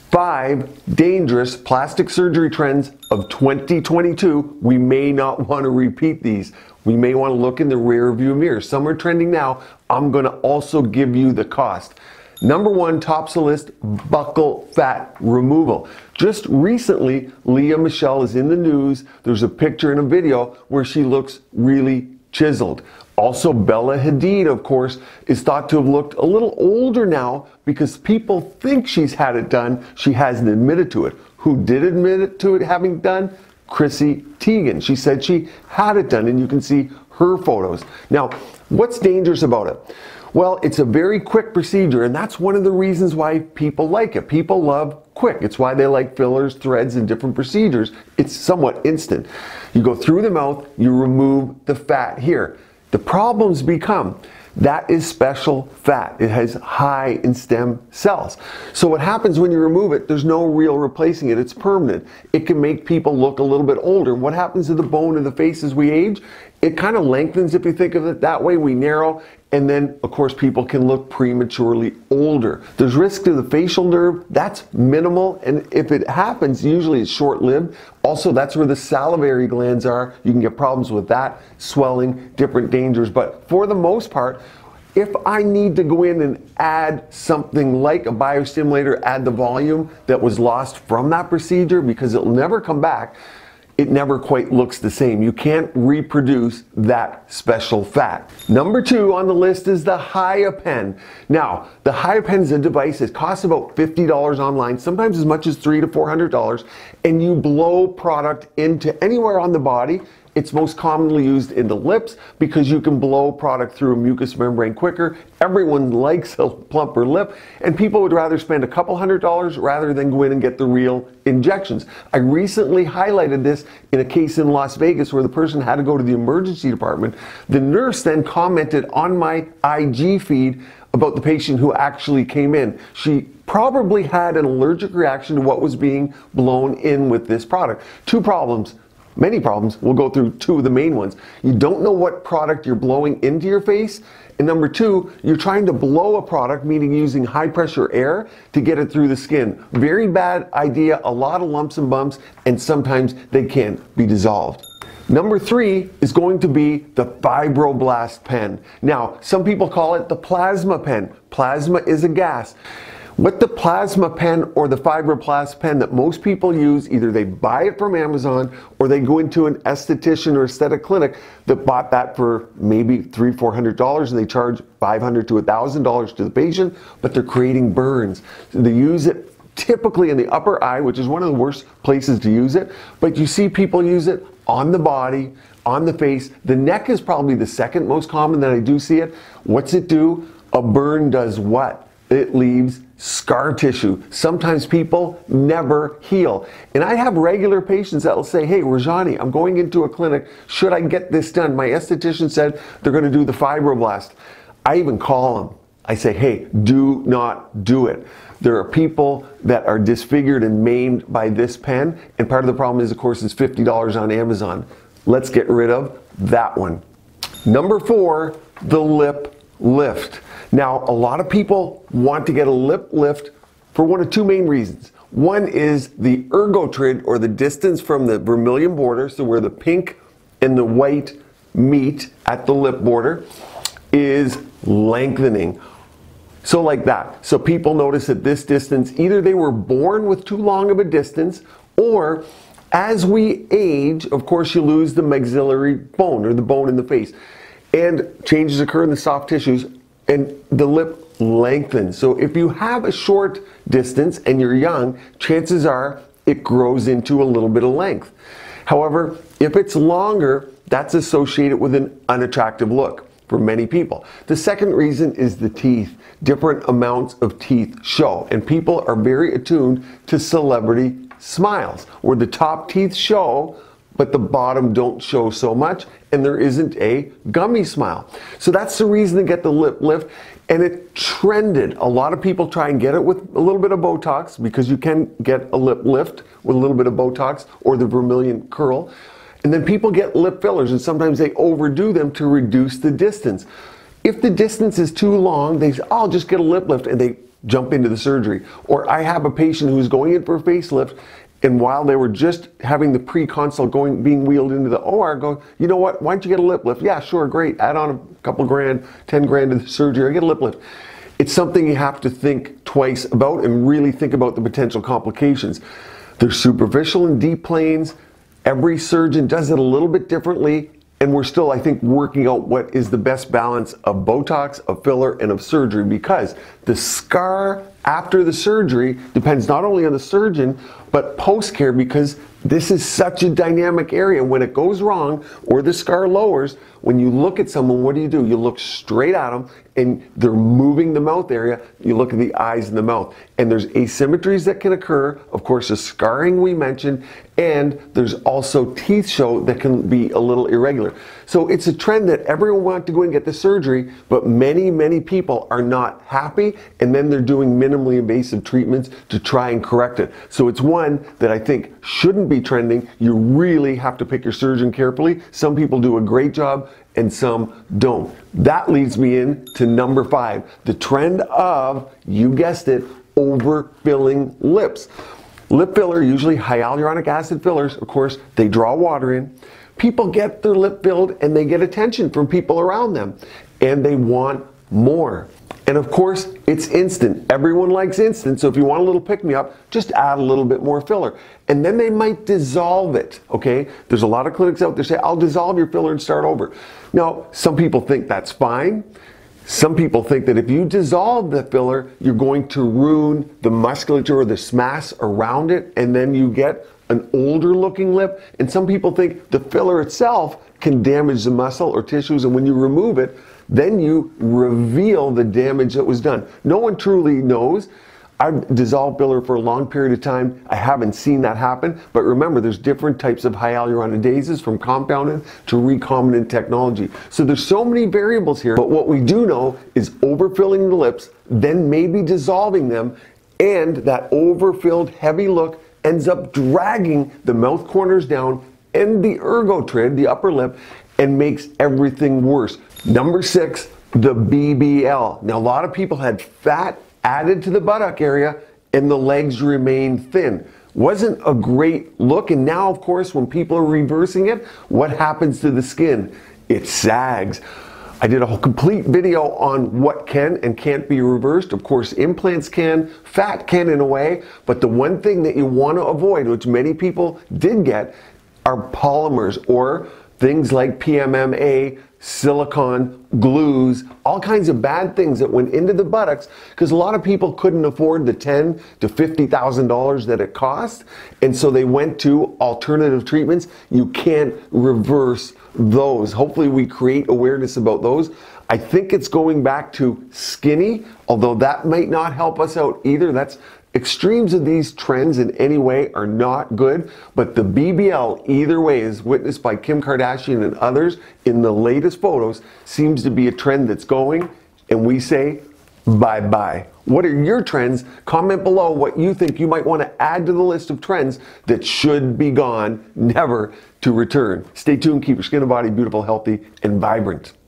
5 dangerous plastic surgery trends of 2022. We may not want to repeat these. We may want to look in the rear view mirror. Some are trending now. I'm going to also give you the cost. Number 1, tops the list, buccal fat removal. Just recently, Leah Michelle is in the news. There's a picture and a video where she looks really chiseled. Also, Bella Hadid, of course, is thought to have looked a little older now because people think she's had it done. She hasn't admitted to it. Who did admit it to it having done? Chrissy Teigen. She said she had it done, and you can see her photos. Now, what's dangerous about it? Well, it's a very quick procedure, and that's one of the reasons why people like it. People love quick. It's why they like fillers, threads, and different procedures. It's somewhat instant. You go through the mouth, you remove the fat here. The problems become that is special fat. It has high in stem cells. So what happens when you remove it, there's no real replacing it. It's permanent. It can make people look a little bit older. What happens to the bone of the face as we age? It kind of lengthens if you think of it that way. We narrow, and then of course people can look prematurely older. There's risk to the facial nerve. That's minimal, and if it happens, usually it's short-lived. Also, that's where the salivary glands are. You can get problems with that, swelling, different dangers. But for the most part, if I need to go in and add something like a biostimulator, add the volume that was lost from that procedure, because it'll never come back, it never quite looks the same. You can't reproduce that special fat. Number 2 on the list is the HyaPen. Now, the HyaPen is a device that costs about $50 online, sometimes as much as $300 to $400, and you blow product into anywhere on the body. It's most commonly used in the lips because you can blow product through a mucous membrane quicker. Everyone likes a plumper lip, and people would rather spend a couple $100 rather than go in and get the real injections. I recently highlighted this in a case in Las Vegas where the person had to go to the emergency department. The nurse then commented on my IG feed about the patient who actually came in. She probably had an allergic reaction to what was being blown in with this product. 2 problems. Many problems. We'll go through 2 of the main ones. You don't know what product you're blowing into your face. And number 2, you're trying to blow a product, meaning using high pressure air to get it through the skin. Very bad idea, a lot of lumps and bumps, and sometimes they can't be dissolved. Number 3 is going to be the fibroblast pen. Now, some people call it the plasma pen. Plasma is a gas. What the plasma pen or the fibroblast pen that most people use, either they buy it from Amazon or they go into an esthetician or aesthetic clinic that bought that for maybe $300 to $400, and they charge $500 to $1,000 to the patient, but they're creating burns. So they use it typically in the upper eye, which is one of the worst places to use it, but you see people use it on the body, on the face. The neck is probably the second most common that I do see it. What's it do? A burn does what? It leaves scar tissue. Sometimes people never heal. And I have regular patients that will say, hey, Rajani, I'm going into a clinic. Should I get this done? My esthetician said they're going to do the fibroblast. I even call them. I say, hey, do not do it. There are people that are disfigured and maimed by this pen. And part of the problem is, of course, it's $50 on Amazon. Let's get rid of that one. Number 4, the lip lift. Now, a lot of people want to get a lip lift for one of 2 main reasons. One is the ergotrid, or the distance from the vermilion border, so where the pink and the white meet at the lip border, is lengthening. So like that. So people notice at this distance, either they were born with too long of a distance, or as we age, of course, you lose the maxillary bone, or the bone in the face, and changes occur in the soft tissues, and the lip lengthens. So if you have a short distance and you're young, chances are it grows into a little bit of length. However, if it's longer, that's associated with an unattractive look for many people. The second reason is the teeth. Different amounts of teeth show, and people are very attuned to celebrity smiles, where the top teeth show, but the bottom don't show so much, and there isn't a gummy smile. So that's the reason to get the lip lift, and it trended. A lot of people try and get it with a little bit of Botox, because you can get a lip lift with a little bit of Botox or the vermilion curl. And then people get lip fillers, and sometimes they overdo them to reduce the distance. If the distance is too long, they say, oh, I'll just get a lip lift, and they jump into the surgery. Or I have a patient who's going in for a facelift, and while they were just having the pre-consult being wheeled into the OR, go, you know what, why don't you get a lip lift? Yeah, sure, great. Add on a couple grand, 10 grand to the surgery, I get a lip lift. It's something you have to think twice about and really think about the potential complications. There's superficial and deep planes. Every surgeon does it a little bit differently, and we're still, I think, working out what is the best balance of Botox, of filler, and of surgery, because the scar after the surgery depends not only on the surgeon, but post-care, because this is such a dynamic area. When it goes wrong or the scar lowers, when you look at someone, what do? You look straight at them, and they're moving the mouth area. You look at the eyes and the mouth, and there's asymmetries that can occur. Of course, the scarring we mentioned, and there's also teeth show that can be a little irregular. So it's a trend that everyone wants to go and get the surgery, but many people are not happy, and then they're doing minimally invasive treatments to try and correct it. So it's one that I think shouldn't be trending. You really have to pick your surgeon carefully. Some people do a great job and some don't. That leads me in to number 5, the trend of, you guessed it, overfilling lips. Lip filler, usually hyaluronic acid fillers, of course, they draw water in. People get their lip filled and they get attention from people around them, and they want more. And of course, it's instant. Everyone likes instant, so if you want a little pick-me-up, just add a little bit more filler. And then they might dissolve it, okay? There's a lot of clinics out there say, I'll dissolve your filler and start over. Now, some people think that's fine. Some people think that if you dissolve the filler, you're going to ruin the musculature or the SMAS around it, and then you get an older looking lip. And some people think the filler itself can damage the muscle or tissues, and when you remove it, then you reveal the damage that was done. No one truly knows. I've dissolved filler for a long period of time. I haven't seen that happen, but remember, there's different types of hyaluronidases, from compounded to recombinant technology. So there's so many variables here, but what we do know is overfilling the lips, then maybe dissolving them, and that overfilled heavy look ends up dragging the mouth corners down and the ergotrid, the upper lip, and makes everything worse. Number 6, the BBL. Now, a lot of people had fat added to the buttock area and the legs remain thin. Wasn't a great look, and now, of course, when people are reversing it, what happens to the skin? It sags. I did a whole complete video on what can and can't be reversed. Of course, implants can, fat can in a way, but the one thing that you want to avoid, which many people did get, are polymers, or things like PMMA, silicone, glues, all kinds of bad things that went into the buttocks, because a lot of people couldn't afford the $10,000 to $50,000 that it cost, and so they went to alternative treatments. You can't reverse those. Hopefully we create awareness about those. I think it's going back to skinny, although that might not help us out either. That's extremes of these trends in any way are not good, but the BBL, either way, as witnessed by Kim Kardashian and others in the latest photos, seems to be a trend that's going, and we say bye-bye. What are your trends? Comment below what you think you might want to add to the list of trends that should be gone, never to return. Stay tuned, keep your skin and body beautiful, healthy, and vibrant.